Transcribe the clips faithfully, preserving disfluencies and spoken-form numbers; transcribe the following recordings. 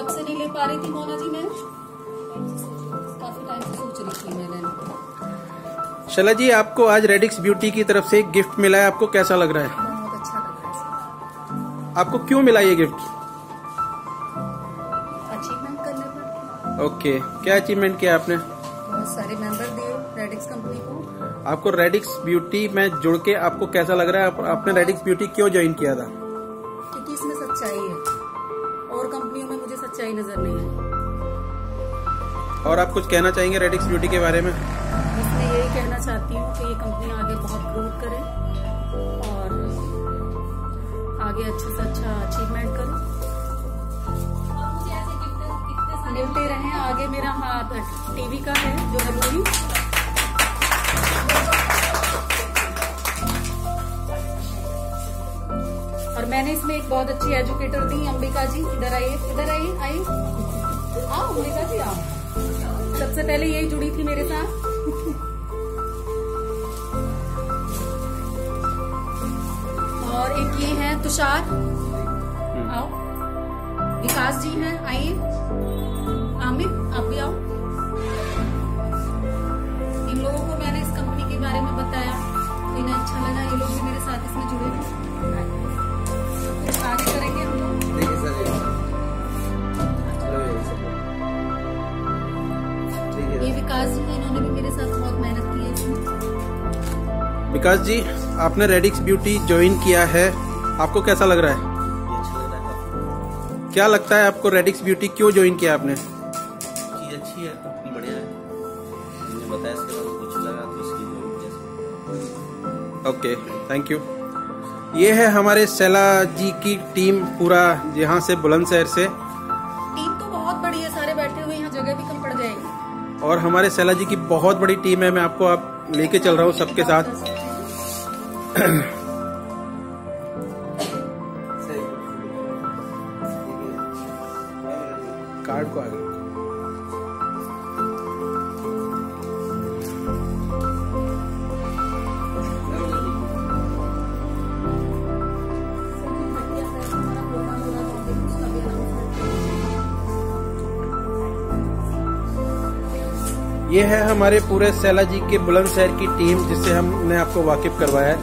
कब से नहीं ले पा रही थी मोना जी? मैं काफी टाइम से सोच रही थी मैंने। शैला जी, आपको आज रेडिक्स ब्यूटी की तरफ से एक गिफ्ट मिला है, आपको कैसा लग रहा है? बहुत अच्छा लग रहा है। आपको क्यों मिला ये गिफ्ट? अचीवमेंट करने पर। ओके, क्या अचीवमेंट किया आपने? बहुत सारे मेंबर दिए रेडिक्स कंपनी को। आपको रेडिक्स ब्यूटी में जुड़ के आपको कैसा लग रहा है? आप, आपने रेडिक्स ब्यूटी क्यों ज्वाइन किया था? क्योंकि इसमें सच्चाई है, और कंपनियों में मुझे सच्चाई नजर नहीं है। और आप कुछ कहना चाहेंगे रेडिक्स ब्यूटी के बारे में? इसलिए यही कहना चाहती हूँ कि ये कंपनी आगे बहुत ग्रोथ करे और आगे अच्छे से अच्छा अचीवमेंट करे। मिलते रहें आगे। मेरा हाथ टीवी का है जो जरूरी। और मैंने इसमें एक बहुत अच्छी एजुकेटर दी, अंबिका जी। इधर आइए, इधर आइए, आइए, आओ अंबिका जी आओ। सबसे पहले यही जुड़ी थी मेरे साथ। और एक ये है तुषार, आओ। विकास जी हैं, आइए। आमिर, आप भी आओ। इन लोगों को मैंने इस कंपनी के बारे में बताया, इन्हें अच्छा लगा। ये लोग भी मेरे साथ इसमें जुड़े थे। आगे करेंगे हम लोग। ये विकास जी हैं, इन्होंने भी मेरे साथ बहुत मेहनत की है इसमें। विकास जी, आपने रेडिक्स ब्यूटी ज्वाइन किया है, आपको कैसा लग रहा है? अच्छा लग रहा है। क्या लगता है आपको रेडिक्स ब्यूटी क्यों ज्वाइन किया आपने? चीज अच्छी है, कंपनी बढ़िया है। मुझे बताया इसके बाद कुछ लगा तो इसकी ज्वाइन किया। Okay, thank you. ये है हमारे शैला जी की टीम पूरा, यहाँ से बुलंदशहर से। टीम तो बहुत बड़ी है, सारे बैठे हुए, यहाँ जगह भी कम पड़ जाएगी। और हमारे शैला जी की बहुत बड़ी टीम है, मैं आपको आप लेके चल रहा हूँ सबके साथ। कार्ड को आगे ये है हमारे पूरे शैला जी के बुलंदशहर की टीम, जिससे हमने आपको वाकिफ करवाया है।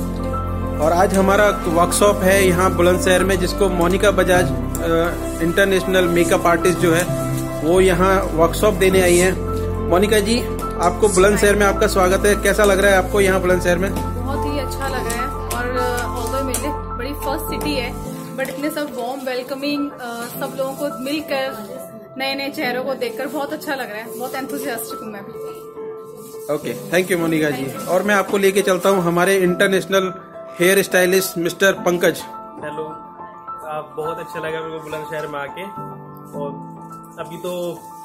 और आज हमारा वर्कशॉप है यहाँ बुलंदशहर में, जिसको Monika Bajaj international makeup artist जो है वो यहाँ वर्कशॉप देने आई हैं। मोनिका जी, आपको बुलंदशहर में आपका स्वागत है, कैसा लग रहा है आपको यहाँ बुलंदशहर में? बहुत ही अच्छा लग रहा है। और ऑल्दो मेरी बड़ी फर्स्ट सिटी है, बट इतने सब वार्म वेलकमिंग, सब लोगों को मिलकर, नए नए चेहरों को देखकर बहुत अच्छा लग रहा है। बहुत एंथुसियास्टिक हूँ मैं भी। Okay, thank you Monika ji. और मैं आपको लेके चलता हूँ हमारे international hair stylist mister Pankaj. Hello, आप बहुत अच्छा लगा मेरे को बुलंदशहर में आके। और अभी तो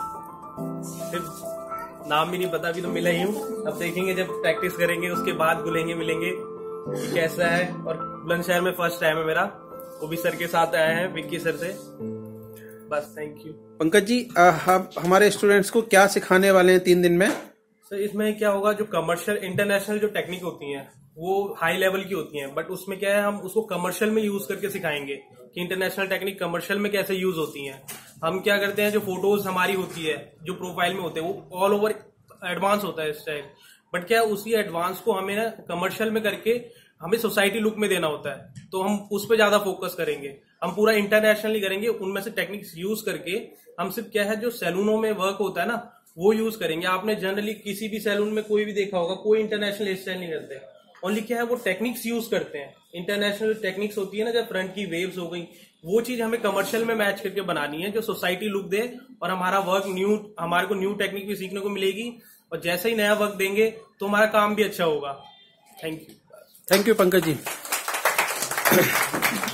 सिर्फ नाम भी नहीं पता, अभी तो मिला ही हूँ। अब देखेंगे, जब प्रैक्टिस करेंगे उसके बाद बुलेंगे, मिलेंगे कि कैसा है। और बुलंदशहर में फर्स्ट टाइम है मेरा, वो भी सर के साथ आए हैं, विक्की सर से। बस, थैंक यू। पंकज जी, आप हमारे स्टूडेंट्स को क्या सिखाने वाले हैं तीन दिन में? सर, इसमें क्या होगा, जो कमर्शियल इंटरनेशनल जो टेक्निक होती हैं वो हाई लेवल की होती हैं, बट उसमें क्या है, हम उसको कमर्शियल में यूज करके सिखाएंगे कि इंटरनेशनल टेक्निक कमर्शियल में कैसे यूज होती हैं। हम क्या करते हैं, जो फोटोज हमारी होती है, जो प्रोफाइल में होते हैं, वो ऑल ओवर एडवांस होता है इस टाइप। बट क्या है, उसी एडवांस को हमें ना कमर्शियल में करके हमें सोसाइटी लुक में देना होता है, तो हम उस पर ज्यादा फोकस करेंगे। हम पूरा इंटरनेशनली करेंगे, उनमें से टेक्निक्स यूज करके हम सिर्फ क्या है, जो सैलूनों में वर्क होता है ना, वो यूज करेंगे। आपने जनरली किसी भी सैलून में कोई भी देखा होगा, कोई इंटरनेशनल हेयर स्टाइल नहीं करते, ओनली क्या है, वो टेक्निक्स यूज करते हैं। इंटरनेशनल टेक्निक्स होती है ना, जब फ्रंट की वेव्स हो गई, वो चीज हमें कमर्शियल में मैच करके बनानी है, जो सोसाइटी लुक दे और हमारा वर्क न्यू, हमारे को न्यू टेक्निक भी सीखने को मिलेगी। और जैसे ही नया वर्क देंगे तो हमारा काम भी अच्छा होगा। Thank you. Thank you Pankaj ji.